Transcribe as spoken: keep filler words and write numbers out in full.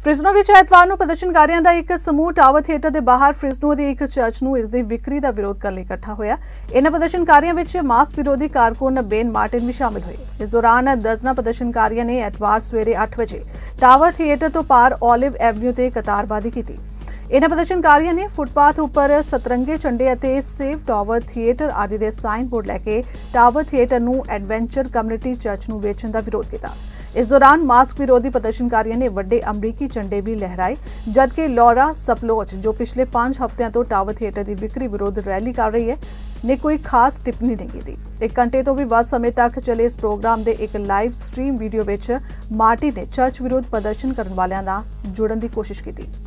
Fresno ਵਿੱਚ ਐਤਵਾਰ ਨੂੰ ਪ੍ਰਦਰਸ਼ਨਕਾਰੀਆਂ ਦਾ ਇੱਕ ਸਮੂਹ ਟਾਵਰ ਥੀਏਟਰ ਦੇ ਬਾਹਰ ਫ੍ਰਿਜ਼ਨੋ ਦੇ ਇੱਕ ਚਰਚ ਨੂੰ ਇਸ ਦੀ ਵਿਕਰੀ ਦਾ ਵਿਰੋਧ ਕਰਨ ਲਈ ਇਕੱਠਾ ਹੋਇਆ। ਇਨ੍ਹਾਂ ਪ੍ਰਦਰਸ਼ਨਕਾਰੀਆਂ ਵਿੱਚ ਮਾਸਕ ਵਿਰੋਧੀ ਕਾਰਕੁਨ ਬੇਨ ਮਾਰਟਿਨ ਵੀ ਸ਼ਾਮਿਲ ਹੋਏ। ਇਸ ਦੌਰਾਨ ਦਰਜਨਾਂ ਪ੍ਰਦਰਸ਼ਨਕਾਰੀਆਂ ਨੇ ਐਤਵਾਰ ਸਵੇਰੇ ਅੱਠ ਵਜੇ ਟਾਵਰ ਥੀਏਟਰ ਤੋਂ ਪਾਰ ਓਲਿਵ ਐਵਨਿਊ ਤੇ ਕਤਾਰਬਾਜ਼ੀ ਕੀਤੀ। ਇਨ੍ਹਾਂ ਪ੍ਰਦਰਸ਼ਨਕਾਰੀਆਂ ਨੇ ਫੁੱਟਪਾਥ ਉੱਪਰ ਸਤਰੰਗੇ ਝੰਡੇ ਅਤੇ ਸੇਵ ਟਾਵਰ ਥੀਏਟਰ ਆਦਿ ਦੇ ਸਾਈਨ ਬੋਰਡ ਲੈ ਕੇ ਟਾਵਰ ਥੀਏਟਰ ਨੂੰ ਐਡਵੈਂਚਰ ਕਮਿਊਨਿਟੀ ਚਰਚ ਨੂੰ ਵੇਚਣ ਦਾ ਵਿਰੋਧ ਕੀਤਾ। इस दौरान मास्क विरोधी प्रदर्शनकारियों ने वड्डे अमरीकी झंडे भी लहराए, जबकि लौरा सपलोच जो पिछले पांच हफ्तों तो टावर थिएटर की बिक्री विरोध रैली कर रही है ने कोई खास टिप्पणी नहीं की। एक घंटे तो भी वध समय तक चले इस प्रोग्राम के एक लाइव स्ट्रीम वीडियो विच मार्टी ने चर्च विरोध प्रदर्शन करने वालों नाल जुड़न की कोशिश की।